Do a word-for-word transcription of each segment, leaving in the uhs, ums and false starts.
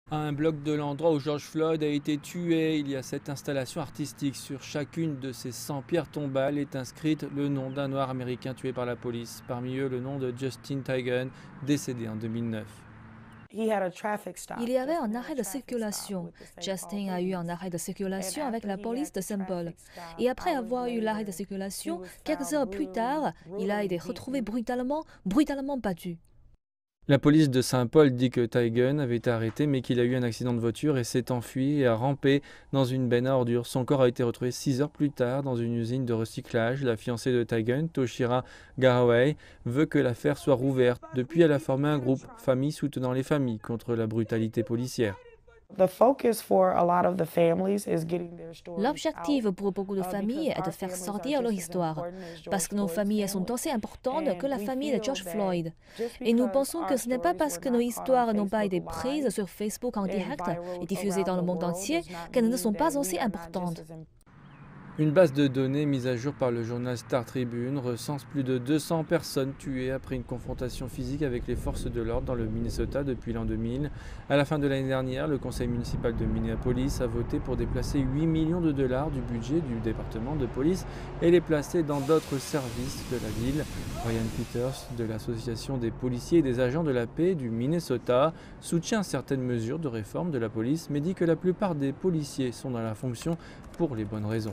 À un bloc de l'endroit où George Floyd a été tué, il y a cette installation artistique. Sur chacune de ces cent pierres tombales est inscrite le nom d'un noir américain tué par la police. Parmi eux, le nom de Justin Tigan, décédé en deux mille neuf. Il y avait un arrêt de circulation. Justin a eu un arrêt de circulation avec la police de Saint Paul. Et après avoir eu l'arrêt de circulation, quelques heures plus tard, il a été retrouvé brutalement, brutalement battu. La police de Saint-Paul dit que Tigan avait été arrêté mais qu'il a eu un accident de voiture et s'est enfui et a rampé dans une benne à ordures. Son corps a été retrouvé six heures plus tard dans une usine de recyclage. La fiancée de Tigan, Toshira Garraway, veut que l'affaire soit rouverte. Depuis, elle a formé un groupe, Familles soutenant les familles, contre la brutalité policière. L'objectif pour beaucoup de familles est de faire sortir leur histoire, parce que nos familles sont aussi importantes que la famille de George Floyd. Et nous pensons que ce n'est pas parce que nos histoires n'ont pas été prises sur Facebook en direct et diffusées dans le monde entier qu'elles ne sont pas aussi importantes. Une base de données mise à jour par le journal Star Tribune recense plus de deux cents personnes tuées après une confrontation physique avec les forces de l'ordre dans le Minnesota depuis l'an deux mille. À la fin de l'année dernière, le conseil municipal de Minneapolis a voté pour déplacer huit millions de dollars du budget du département de police et les placer dans d'autres services de la ville. Ryan Peters, de l'association des policiers et des agents de la paix du Minnesota, soutient certaines mesures de réforme de la police, mais dit que la plupart des policiers sont dans la fonction pour les bonnes raisons.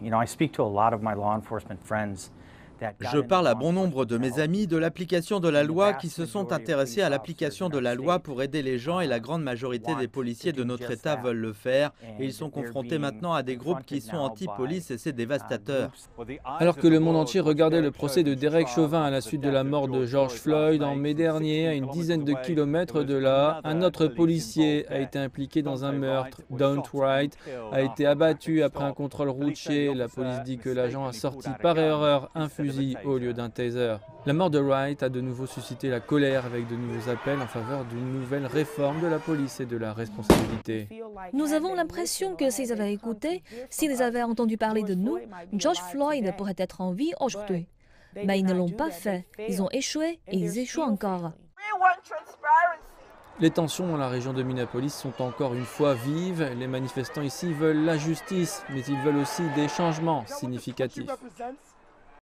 Je parle à bon nombre de mes amis de l'application de la loi qui se sont intéressés à l'application de la loi pour aider les gens et la grande majorité des policiers de notre État veulent le faire et ils sont confrontés maintenant à des groupes qui sont anti-police et c'est dévastateur. Alors que le monde entier regardait le procès de Derek Chauvin à la suite de la mort de George Floyd en mai dernier, à une dizaine de kilomètres de là, un autre policier a été impliqué dans un meurtre. Daunt Wright a été abattu après un contrôle routier. La police dit que l'agent a sorti par erreur un fusil au lieu d'un taser. La mort de Wright a de nouveau suscité la colère avec de nouveaux appels en faveur d'une nouvelle réforme de la police et de la responsabilité. Nous avons l'impression que s'ils avaient écouté, s'ils avaient entendu parler de nous, George Floyd pourrait être en vie aujourd'hui. Mais ils ne l'ont pas fait. Ils ont échoué et ils échouent encore. Les tensions dans la région de Minneapolis sont encore une fois vives. Les manifestants ici veulent la justice, mais ils veulent aussi des changements significatifs.